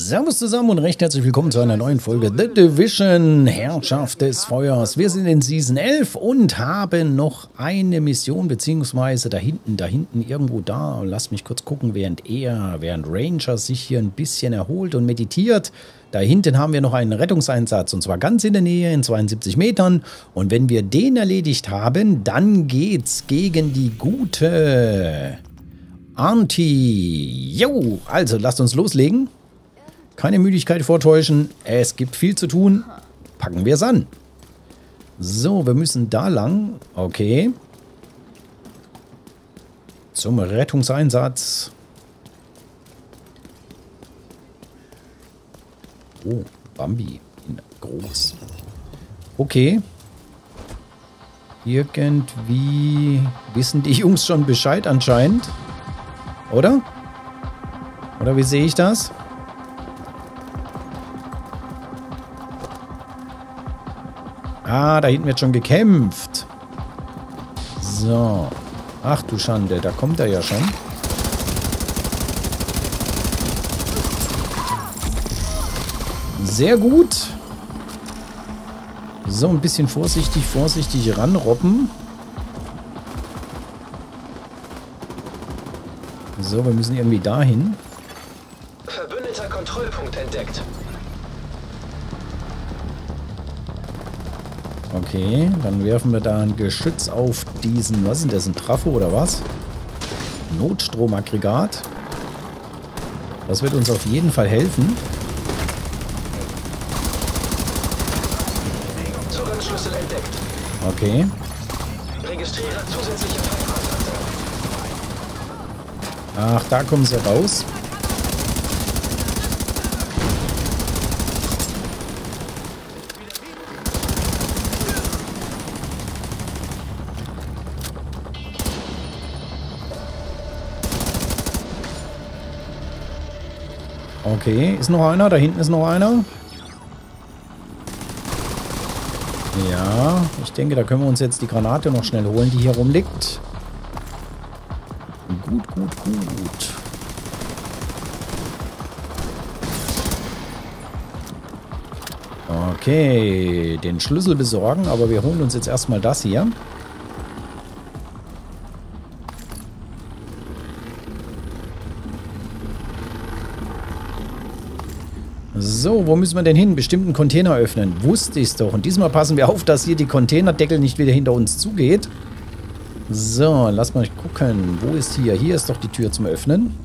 Servus zusammen und recht herzlich willkommen zu einer neuen Folge The Division, Herrschaft des Feuers. Wir sind in Season 11 und haben noch eine Mission, beziehungsweise da hinten, irgendwo da. Lasst mich kurz gucken, während Ranger sich hier ein bisschen erholt und meditiert. Da hinten haben wir noch einen Rettungseinsatz und zwar ganz in der Nähe, in 72 Metern. Und wenn wir den erledigt haben, dann geht's gegen die gute Auntie. Jo, also lasst uns loslegen. Keine Müdigkeit vortäuschen. Es gibt viel zu tun. Packen wir es an. So, wir müssen da lang. Okay. Zum Rettungseinsatz. Oh, Bambi. Groß. Okay. Irgendwie wissen die Jungs schon Bescheid anscheinend. Oder? Oder wie sehe ich das? Ah, da hinten wird schon gekämpft. So. Ach du Schande, da kommt er ja schon. Sehr gut. So, ein bisschen vorsichtig ranrobben. So, wir müssen irgendwie dahin. Verbündeter Kontrollpunkt entdeckt. Okay, dann werfen wir da ein Geschütz auf diesen, was ist das, ein Trafo oder was? Notstromaggregat. Das wird uns auf jeden Fall helfen. Zugangsschlüssel entdeckt. Okay. Registriere zusätzliche Feindkontrakte. Ach, da kommen sie raus. Okay, ist noch einer? Da hinten ist noch einer. Ja, ich denke, da können wir uns jetzt die Granate noch schnell holen, die hier rumliegt. Gut. Okay, den Schlüssel besorgen, aber wir holen uns jetzt erstmal das hier. So, wo müssen wir denn hin? Bestimmt einen Container öffnen. Wusste ich es doch. Und diesmal passen wir auf, dass hier die Containerdeckel nicht wieder hinter uns zugeht. So, lass mal gucken. Wo ist hier? Hier ist doch die Tür zum Öffnen.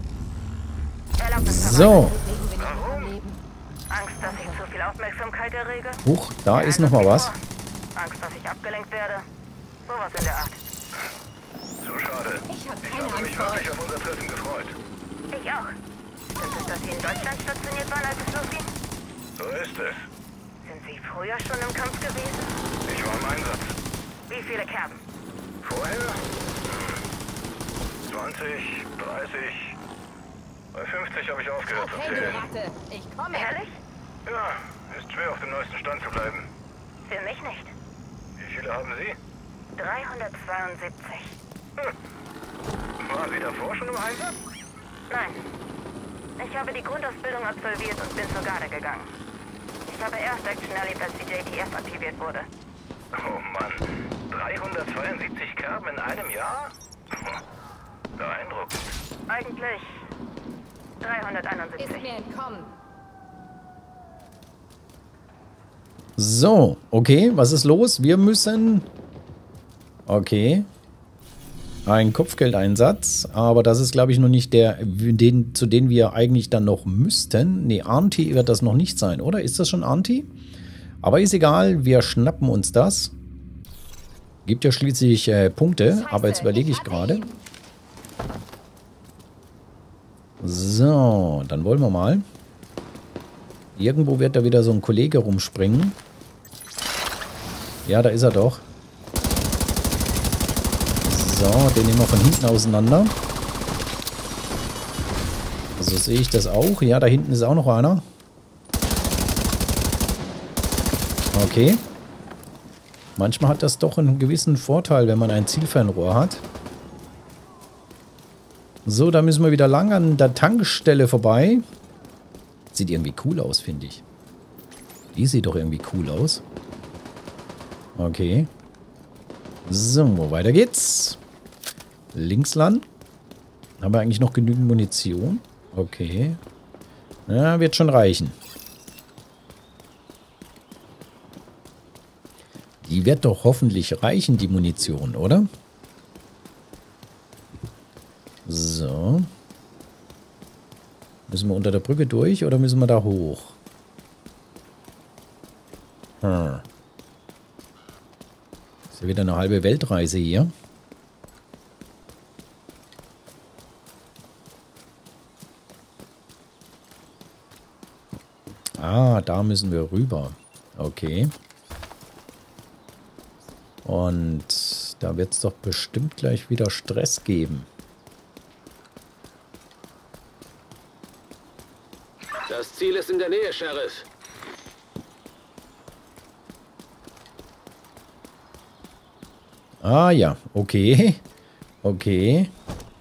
So. Warum? Angst, dass ich zu viel Aufmerksamkeit errege? Huch, da ist noch mal was. Angst, dass ich abgelenkt werde? Sowas in der Art. So schade. Ich habe mich wirklich auf unser Treffen gefreut. Ich auch. Ist es, dass Sie in Deutschland stationiert waren, als es losging? So ist es. Sind Sie früher schon im Kampf gewesen? Ich war im Einsatz. Wie viele Kerben? Vorher? 20, 30. Bei 50 habe ich aufgehört zu zählen. Ich komme. Ehrlich? Ja, ist schwer auf dem neuesten Stand zu bleiben. Für mich nicht. Wie viele haben Sie? 372. Waren Sie davor schon im Einsatz? Nein. Ich habe die Grundausbildung absolviert und bin zur Garde gegangen. Ich habe erst Action erlebt, als die JTF aktiviert wurde. Oh Mann. 372 Kerben in einem Jahr? Beeindruckend. Eigentlich 371. Ist mir entkommen. So, okay, was ist los? Wir müssen... Okay. Ein Kopfgeldeinsatz, aber das ist, glaube ich, noch nicht der, zu dem wir eigentlich dann noch müssten. Ne, Auntie wird das noch nicht sein, oder? Ist das schon Auntie? Aber ist egal, wir schnappen uns das. Gibt ja schließlich Punkte, aber jetzt überlege ich gerade. So, dann wollen wir mal. Irgendwo wird da wieder so ein Kollege rumspringen. Ja, da ist er doch. So, den nehmen wir von hinten auseinander. So sehe ich das auch. Ja, da hinten ist auch noch einer. Okay. Manchmal hat das doch einen gewissen Vorteil, wenn man ein Zielfernrohr hat. So, da müssen wir wieder lang an der Tankstelle vorbei. Sieht irgendwie cool aus, finde ich. Die sieht doch irgendwie cool aus. Okay. So, weiter geht's. Links lang. Haben wir eigentlich noch genügend Munition? Okay. Ja, wird schon reichen. Die wird doch hoffentlich reichen, die Munition, oder? So. Müssen wir unter der Brücke durch oder müssen wir da hoch? Ist ja wieder eine halbe Weltreise hier. Ah, da müssen wir rüber. Okay. Und da wird es doch bestimmt gleich wieder Stress geben. Das Ziel ist in der Nähe, Sheriff. Ah ja, okay. Okay.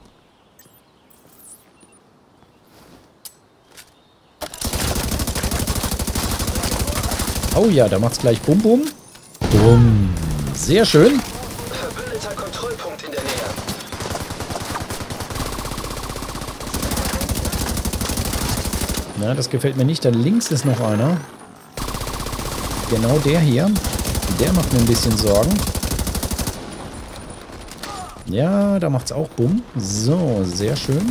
Oh ja, da macht's gleich Bum Bum. Bum. Sehr schön. Verbündeter Kontrollpunkt in der Nähe. Na, das gefällt mir nicht. Da links ist noch einer. Genau der hier. Der macht mir ein bisschen Sorgen. Ja, da macht's auch Bumm. So, sehr schön.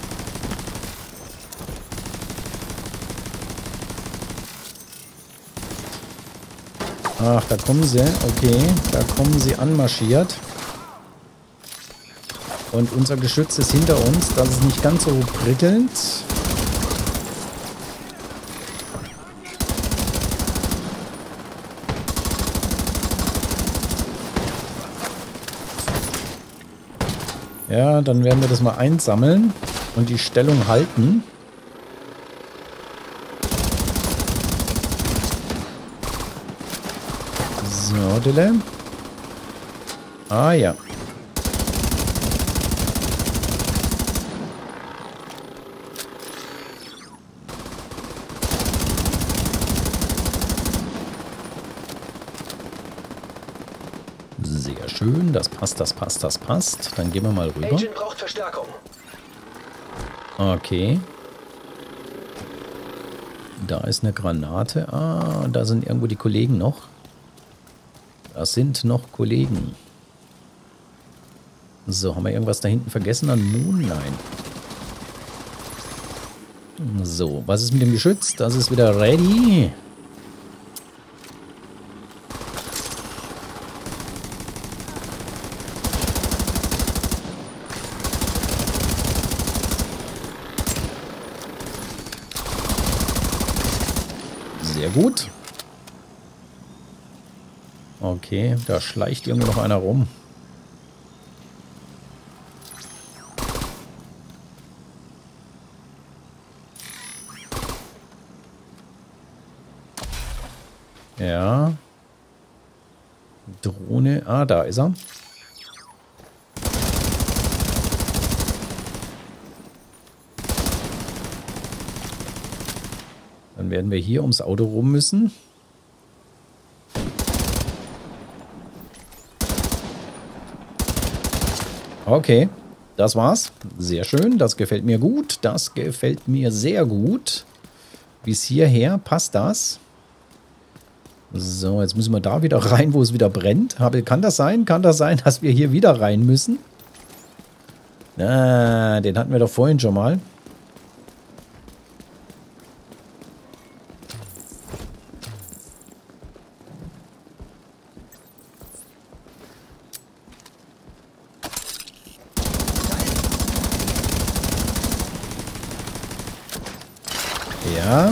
Ach, da kommen sie. Okay, da kommen sie anmarschiert. Und unser Geschütz ist hinter uns. Das ist nicht ganz so prickelnd. Ja, dann werden wir das mal einsammeln und die Stellung halten. So, Dille. Ah ja. Sehr schön, das passt, das passt, das passt. Dann gehen wir mal rüber. Agent braucht Verstärkung. Okay. Da ist eine Granate. Ah, da sind irgendwo die Kollegen noch. Das sind noch Kollegen. So, haben wir irgendwas da hinten vergessen an Moon? Nein. So, was ist mit dem Geschütz? Das ist wieder ready. Sehr gut. Okay, da schleicht irgendwo noch einer rum. Ja. Drohne. Ah, da ist er. Dann werden wir hier ums Auto rum müssen. Okay, das war's. Sehr schön, das gefällt mir gut. Das gefällt mir sehr gut. Bis hierher passt das. So, jetzt müssen wir da wieder rein, wo es wieder brennt. Kann das sein? Kann das sein, dass wir hier wieder rein müssen? Ah, den hatten wir doch vorhin schon mal. Ja.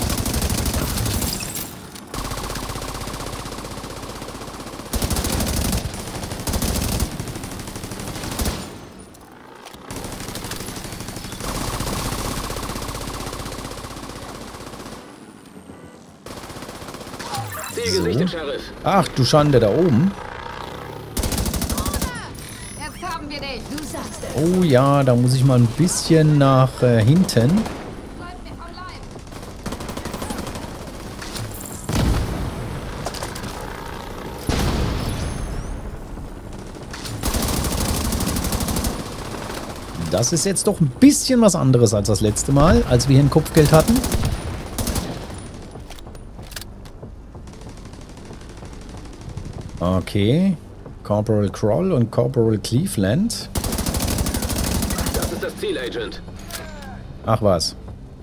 Ziel gesichtet, Sheriff. Ach du Schande, da oben. Jetzt haben wir dich. Du sagst es. Oh ja, da muss ich mal ein bisschen nach hinten. Bleib mir vom Leib. Das ist jetzt doch ein bisschen was anderes als das letzte Mal, als wir hier ein Kopfgeld hatten. Okay. Corporal Kroll und Corporal Cleveland. Das ist das Ziel, Agent. Ach was.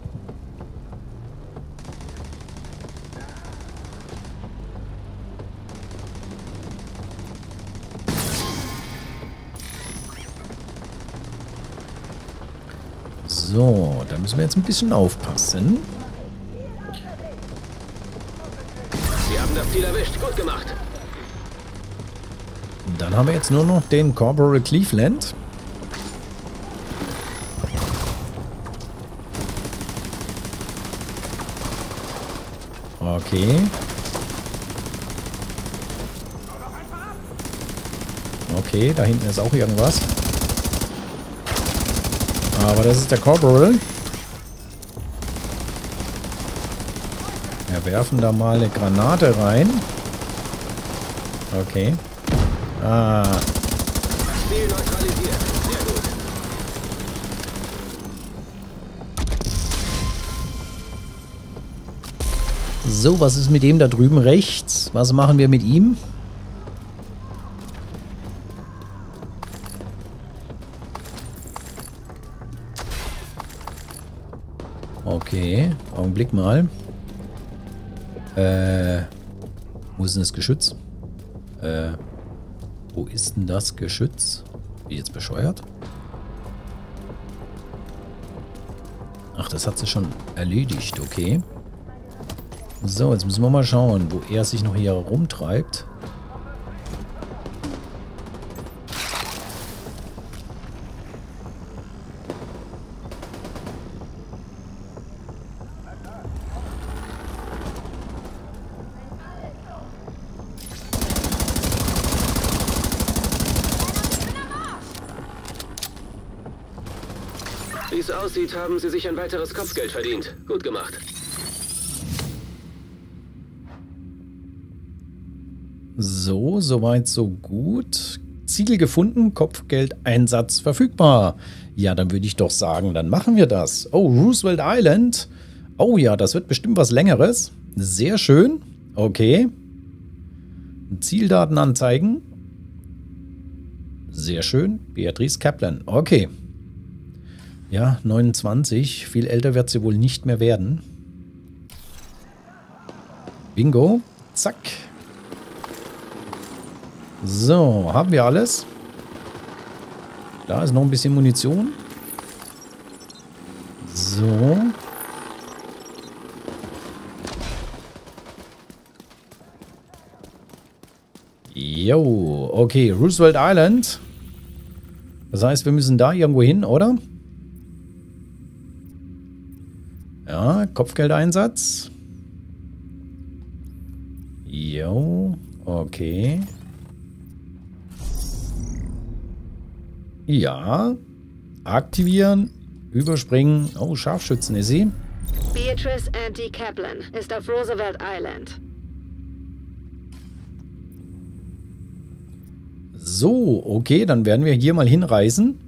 So, da müssen wir jetzt ein bisschen aufpassen. Sie haben das Ziel erwischt. Gut gemacht. Dann haben wir jetzt nur noch den Corporal Cleveland. Okay. Okay, da hinten ist auch irgendwas. Aber das ist der Corporal. Wir werfen da mal eine Granate rein. Okay. Ah. Ziel neutralisiert. Sehr gut. So, was ist mit dem da drüben rechts? Was machen wir mit ihm? Okay, Augenblick mal. Wo ist denn das Geschütz? Wo ist denn das Geschütz? Bin ich jetzt bescheuert? Ach, das hat sie schon erledigt, okay. So, jetzt müssen wir mal schauen, wo er sich noch hier rumtreibt. Wie es aussieht, haben Sie sich ein weiteres Kopfgeld verdient. Gut gemacht. So, soweit, so gut. Ziel gefunden, Kopfgeldeinsatz verfügbar. Ja, dann würde ich doch sagen, dann machen wir das. Oh, Roosevelt Island. Oh ja, das wird bestimmt was Längeres. Sehr schön. Okay. Zieldaten anzeigen. Sehr schön. Beatrice Kaplan. Okay. Ja, 29. Viel älter wird sie wohl nicht mehr werden. Bingo. Zack. So, haben wir alles. Da ist noch ein bisschen Munition. So. Jo, okay, Roosevelt Island. Das heißt, wir müssen da irgendwo hin, oder? Ja, Kopfgeldeinsatz. Jo, okay. Ja. Aktivieren. Überspringen. Oh, Scharfschützen ist sie. Beatrice Andy Kaplan ist auf Roosevelt Island. So, okay, dann werden wir hier mal hinreisen.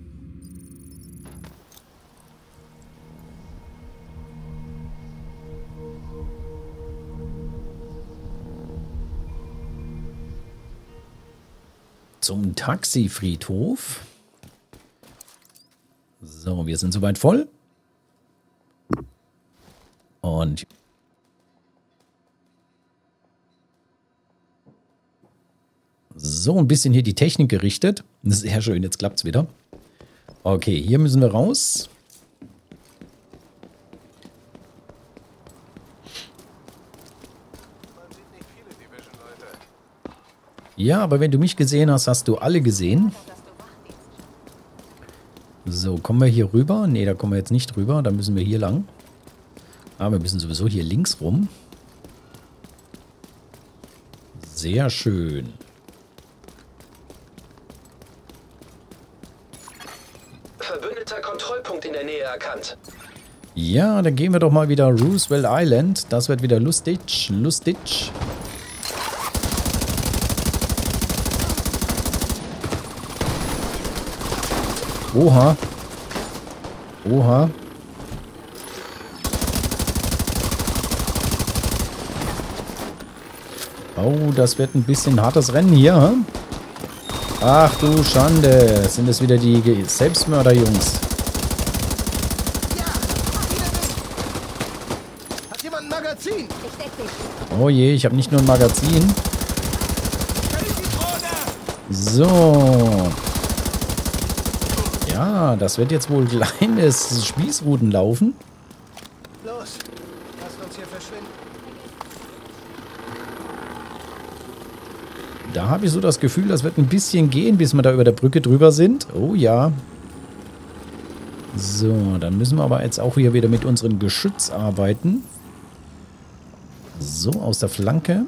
Zum Taxifriedhof. So, wir sind soweit voll. Und so ein bisschen hier die Technik gerichtet. Sehr schön, jetzt klappt es wieder. Okay, hier müssen wir raus. Ja, aber wenn du mich gesehen hast, hast du alle gesehen. So, kommen wir hier rüber? Ne, da kommen wir jetzt nicht rüber. Da müssen wir hier lang. Aber wir müssen sowieso hier links rum. Sehr schön. Verbündeter Kontrollpunkt in der Nähe erkannt. Ja, dann gehen wir doch mal wieder Roosevelt Island. Das wird wieder lustig. Lustig. Oha. Oha. Oh, das wird ein bisschen hartes Rennen hier, hm? Ach du Schande. Sind das wieder die Selbstmörder-Jungs? Hat jemand ein Magazin? Ich deck dich. Oh je, ich habe nicht nur ein Magazin. So. Ja, das wird jetzt wohl kleines Spießruten laufen. Los, lasst uns hier verschwinden. Da habe ich so das Gefühl, das wird ein bisschen gehen, bis wir da über der Brücke drüber sind. Oh ja. So, dann müssen wir aber jetzt auch hier wieder mit unserem Geschütz arbeiten. So, aus der Flanke.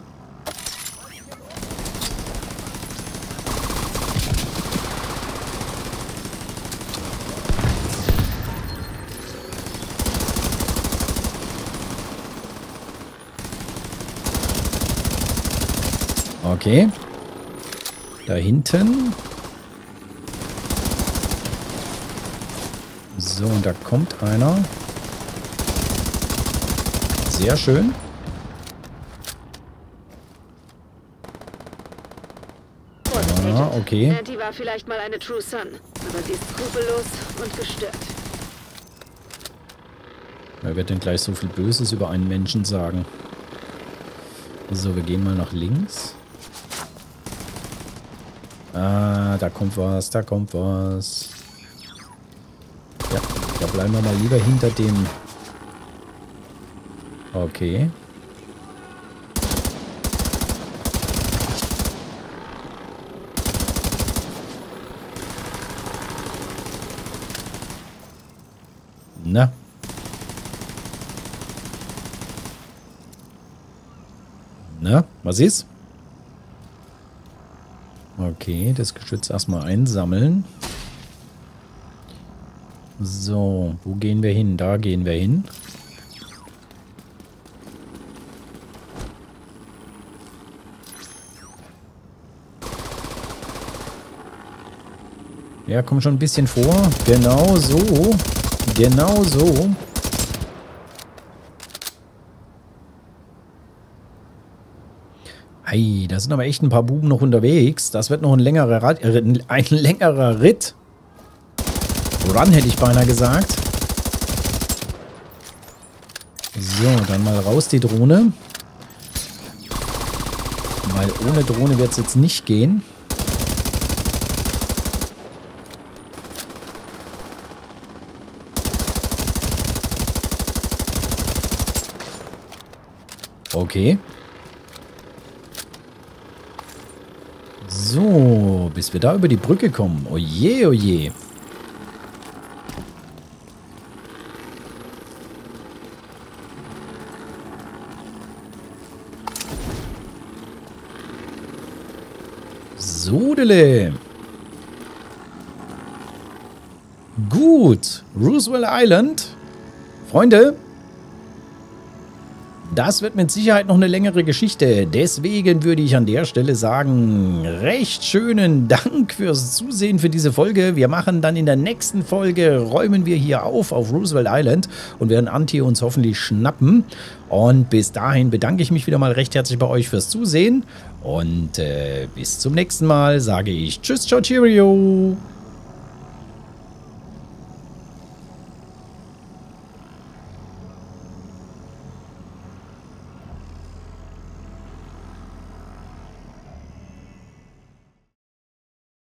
Okay. Da hinten. So, und da kommt einer. Sehr schön. Ja, okay. Nancy war vielleicht mal eine True Son, aber sie ist skrupellos und gestört. Wer wird denn gleich so viel Böses über einen Menschen sagen? So, wir gehen mal nach links. Ah, da kommt was, da kommt was. Ja, da bleiben wir mal lieber hinter dem. Okay. Na. Na, was ist? Okay, das Geschütz erstmal einsammeln. So, wo gehen wir hin? Da gehen wir hin. Ja, komm schon ein bisschen vor. Genau so. Genau so. Ei, da sind aber echt ein paar Buben noch unterwegs. Das wird noch ein längerer Ritt. Run hätte ich beinahe gesagt. So, dann mal raus die Drohne. Weil ohne Drohne wird es jetzt nicht gehen. Okay. So, bis wir da über die Brücke kommen. Oje, oje. Sodele. Gut. Roosevelt Island. Freunde. Das wird mit Sicherheit noch eine längere Geschichte. Deswegen würde ich an der Stelle sagen, recht schönen Dank fürs Zusehen für diese Folge. Wir machen dann in der nächsten Folge, räumen wir hier auf Roosevelt Island und werden Anti uns hoffentlich schnappen. Und bis dahin bedanke ich mich wieder mal recht herzlich bei euch fürs Zusehen. Und bis zum nächsten Mal sage ich Tschüss, ciao, cheerio.